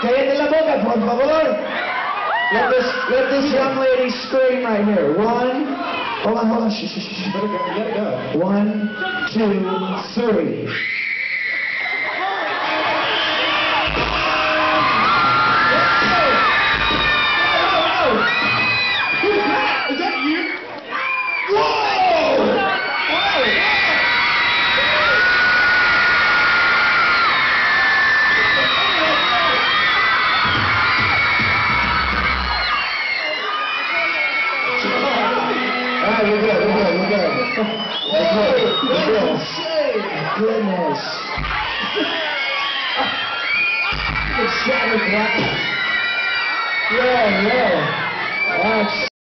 Cállate la boca, por favor. Let this young lady scream right here. One. Hold on. Shh. You gotta go. 1, 2, 3. Is that you? Whoa! Alright, we're good. Goodness. It's 7 o'clock. Yeah. That's